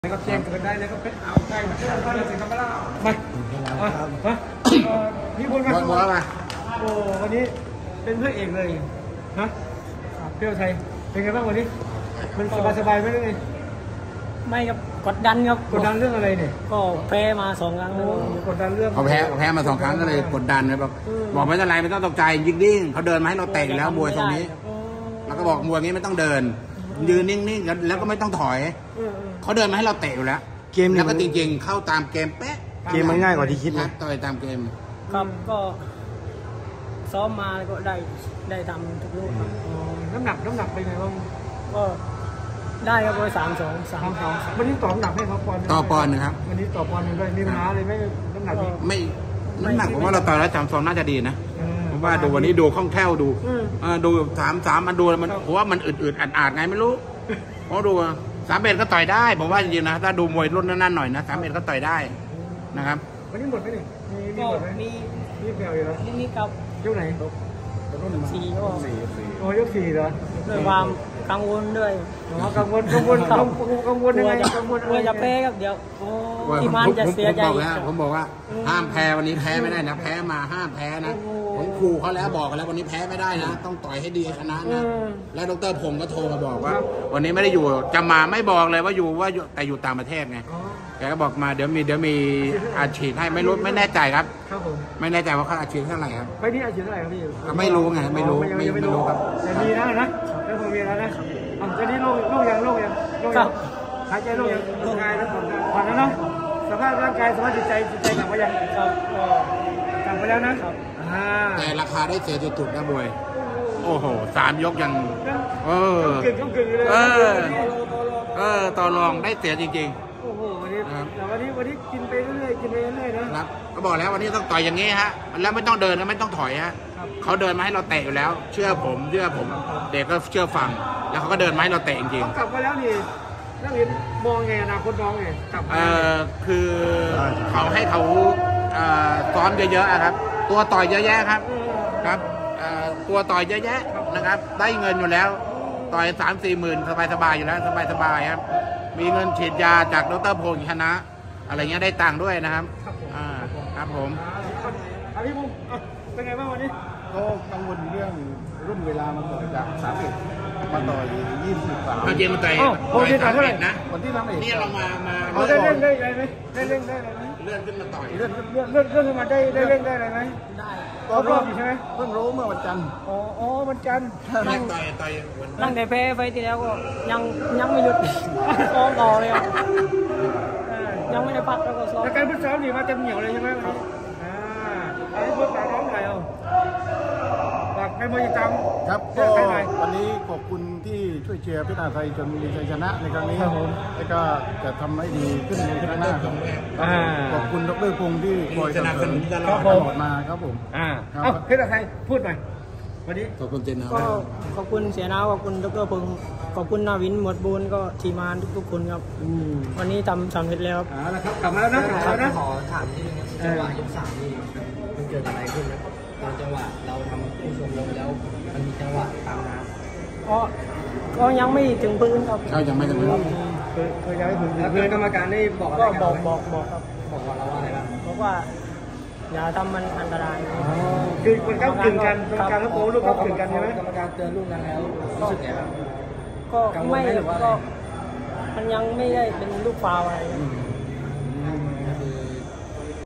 ก็แจ้งเกิดได้แล้วก็เป็นเอาใกล้มาเรื่องสิครับล่ามาพี่บุญมาโอ้วันนี้เป็นพระเอกเลยฮะเปรี้ยวไทยเป็นไงบ้างวันนี้มันสบายไหมเรื่องนี้ไม่ครับกดดันครับกดดันเรื่องอะไรเนี่ยก็แพ้มา2 ครั้งแล้วกดดันเรื่องเขาแพ้มา2 ครั้งก็เลยกดดันเลยบอกไม่ต้องอะไรไม่ต้องตกใจยิงดิ้งเขาเดินมาให้เราเตะแล้วมวยตรงนี้แล้วก็บอกมวยนี้ไม่ต้องเดินยืนนิ่งๆแล้วก็ไม่ต้องถอยเขาเดินมาให้เราเตะอยู่แล้วเกมแล้วก็จริงๆเข้าตามเกมเป๊ะเกมมันง่ายกว่าที่คิดนะต่อยตามเกมครับก็ซ้อมมาก็ได้ทำทุกลูกน้ำหนักเป็นไงบ้างก็ได้ครับ132 วันนี้ต่อน้ำหนักให้เขาปอนด์ต่อปอนด์นะครับวันนี้ต่อปอนด์ด้วยมีปัญหาเลยไม่น้ำหนักไม่น้ำหนักผมว่าเราต่อยแล้ว3-2น่าจะดีนะผมว่าดูวันนี้ดูคล่องแคล่วดู3-3มันดูมันผมว่ามันอืดๆอัดๆไงไม่รู้เพราะดู3 เอ็ดก็ต่อยได้ผมว่าจริงๆนะถ้าดูมวยรุ่นนั้นๆหน่อยนะ3 เอ็ดก็ต่อยได้นะครับวันนี้หมดไหมนี่มีหมดไหมมีแปลวอยู่แล้วนี่กับยกไหน 4ก็โอ้ยก4เหรอด้วยความกังวลด้วยกังวลยังไงกังวลกลัวจะแพ้ครับเดี๋ยวที่มันจะเสียใจผมบอกว่าห้ามแพ้วันนี้แพ้ไม่ได้นะแพ้มาห้ามแพ้นะผมขู่เขาแล้วบอกกันแล้ววันนี้แพ้ไม่ได้นะต้องต่อยให้ดีชนะนะแล้วดร.พงศ์ก็โทรมาบอกว่าวันนี้ไม่ได้อยู่จะมาไม่บอกเลยว่าอยู่แต่อยู่ต่างประเทศไงแกก็บอกมาเดี๋ยวมีอาชีพให้ไม่รู้ไม่แน่ใจครับไม่แน่ใจว่าเขาอาชีพเท่าไหร่ครับไปนี่อาชีพเท่าไหร่ครับพี่ไม่รู้ไงไม่รู้ครับแต่มีนะแล้วคงมีแล้วนะจะนี่โรคยังหายใจโรคยังร่างกายแล้วผ่านแล้วเนาะสภาพร่างกายสภาพจิตใจกลับมายังกลับไปแล้วนะแต่ราคาได้เสียจุดๆนะบวยโอ้โห3 ยกยังกึ่งเลยต่อรองได้เสียจริงๆโอ้โหวันนี้กินไปเรื่อยนะครับก็บอกแล้ววันนี้ต้องต่อยอย่างนี้ฮะแล้วไม่ต้องเดินแล้วไม่ต้องถอยฮะเขาเดินมาให้เราเตะอยู่แล้วเชื่อผมเด็กก็เชื่อฟังแล้วเขาก็เดินมาให้เราเตะจริงๆกลับมาแล้วนี่นักเรียนมองไงอนาคตมองไงกลับคือเขาให้เขาซ้อมเยอะๆครับตัวต่อยเยอะแยะครับตัวต่อยเยอะแยะนะครับได้เงินอยู่แล้วต่อย3-4 หมื่นสบายๆอยู่แล้วสบายๆครับมีเงินฉีดยาจากดร.พงศ์ชนะอะไรเงี้ยได้ตังค์ด้วยนะครับครับผมพี่บุ้มเป็นไงบ้างวันนี้ก็กังวลเรื่องรุ่นเวลามาต่อยจาก30มาต่อย23 จริงมาต่อย31นะวันที่31 นี่เรามาได้เล่นได้อะไรไหมได้เล่นได้อะไรไหมเลื่อนขึ้นมาต่อยเลื่อนขึ้นมาได้เล่นได้อะไรไหมได้รอบอยู่ใช่ไหมเพิ่งรู้เมื่อวันจันทร์วันจันทร์ต่อยตั้งแต่แพ้ไฟที่แล้วก็ยังไม่หยุดซ้อมต่อเลยครับยังไม่ได้พักแล้วก็ซ้อมแล้วการฝึกซ้อมนี่มาเต็มเหนียวเลยใช่ไหมอันนี้พูดแต่น้องใครฝากให้มวยจังครับก็วันนี้ขอบคุณที่ช่วยเชียร์พิธาไทยจนมีชัยชนะในครั้งนี้แล้วก็จะทำให้ดีขึ้นในครั้งหน้าครับขอบคุณดร.พงศ์ที่คอยสนับสนุนตลอดมาครับผมพิธาไทยพูดหน่อยวันนี้ขอบคุณเจนนะก็ขอบคุณเสียน้าขอบคุณดร.พงศ์ขอบคุณนาวินหมวดบูนก็ทีมงานทุกคนครับวันนี้ทำสำเร็จแล้วครับกลับมาแล้วนะขอถามที่จังหวะยก3นี่มันเกิดอะไรขึ้นนะตอนจังหวะเราทำผู้ชมลงแล้วมันมีจังหวะตามน้ำก็ยังไม่ถึงพื้นครับยังไม่ถึงพื้นคือยังไม่ถึงพื้นกรรมการได้บอกอะไรครับบอกว่าเราว่าอะไรบ้างบอกว่าอย่าทำมันอันตรายคือมันก็กึ่งกันกรรมการแล้วโอ้ลูกก็กึ่งกันใช่ไหมกรรมการเตือนลูกนั้นแล้วรู้สึกไงบ้างก็ไม่ก็มันยังไม่ได้เป็นลูกฟาวอะไร